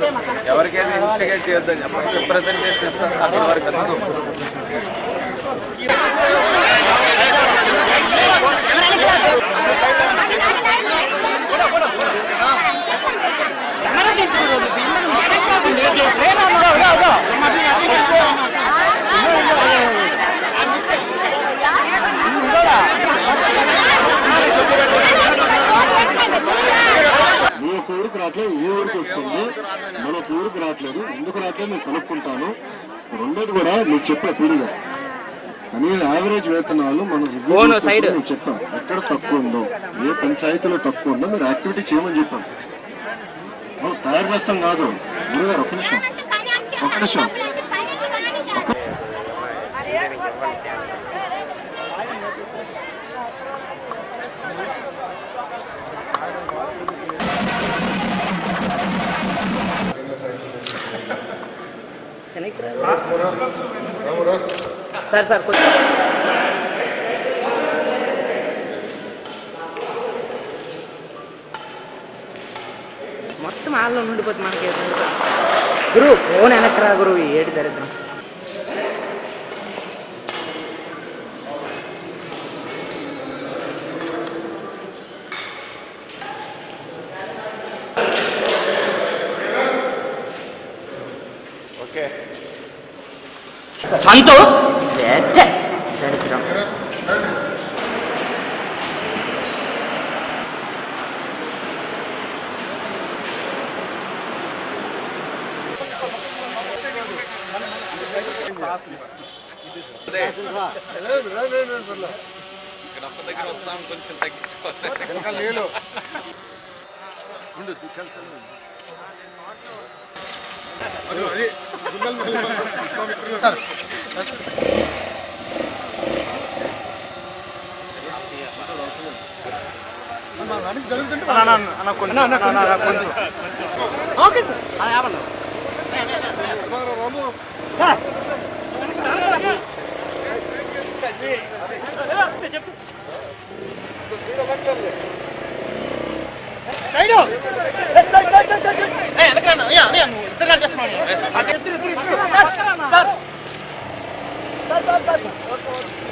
ఎవరికైనా ఇన్స్టిగేట్ చేయొద్దని చెప్పండి. రిప్రజెంటేషన్ ఇస్తారు అక్కడి వరకు అందుకు. ఊరికి రావట్లేదు, ఈ ఊరికి వస్తుంది, మనకు ఊరికి రావట్లేదు. ఎందుకు రావట్లేదు నేను కనుక్కుంటాను. రెండోది కూడా మీరు చెప్పే పీడిగా కానీ యావరేజ్ వేతనాలు మనం చెప్పాం. ఎక్కడ తక్కువ ఉందో, ఏ పంచాయతీలో తక్కువ ఉందో మీరు యాక్టివిటీ చేయమని చెప్పాం. తయారు చేస్తాం కాదు. గురుగారు ఒక్క నిమిషం. సార్ సార్ మొత్తం ఆల్లో ఉండిపోతుంది మనకి. గురు ఫోన్ వెనక్రా గురు, ఏడు దరిద్రం. సంతో దరిద్రం. దగ్గర వస్తాం, కొంచెం తగ్గించుకోవాలి. సార్